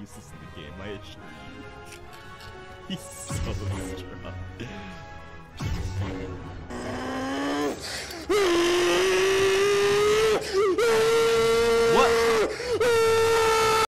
useless in the game, I assure you. He's so strong.